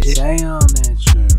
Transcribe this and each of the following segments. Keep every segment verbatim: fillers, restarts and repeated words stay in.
Stay on that trip.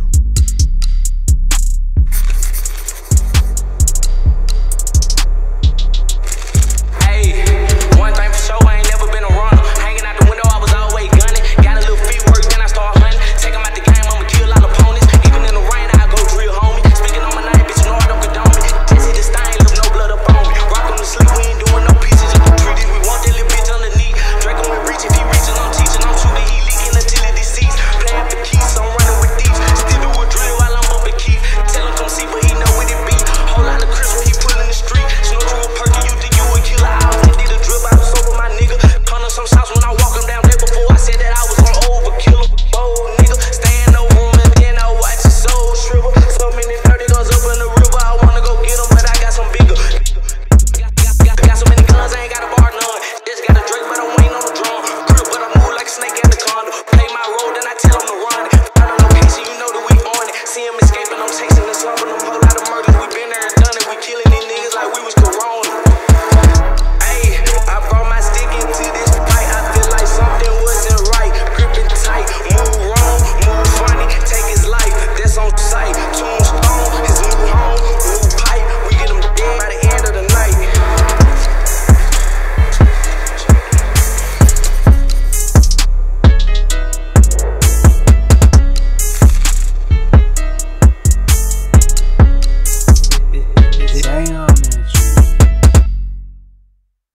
Hey, one thing for sure, I ain't never been a runner. Hanging out the window, I was always gunning. Got a little feet work, then I start hunting. Take 'em out the game, I'ma kill all opponents. Even in the rain, I go drill, homie. Speaking on my name, bitch, you know I don't condone me. Just hit the stain, leave no blood up on me. Rock on the sleep, we ain't doing no pieces. Just the treaties, we want that little bitch underneath. Draco we reach, if he reaching, I'm teaching. I'm shooting, he leaking until it deceased. Play up the keys, I'm running with thieves. Still do a drill while I'm bumping Keith. Tell him come see, but he know what it be. Whole lot of Chris when he pullin' the street. Snow you a perky, you think you a killer. I was did a drip, I was sober, my nigga. Come to some shots when I walk him down there. Before I said that I was gonna overkill him. Bold nigga, stay in no room and then I watch his soul shrivel. So many dirty guns up in the river, I wanna go get them, but I got some bigger. Got, got, got so many guns, I ain't got a bar none. Just got a Drake, but I'm waiting on the drum. Grip, but I move like a snake at the condo. Play my role, then I tell him to run it. Find a location, you know that we on it. See him escaping, I'm chasing and slumping them. Whole lot of murders, we been there and done it, we killing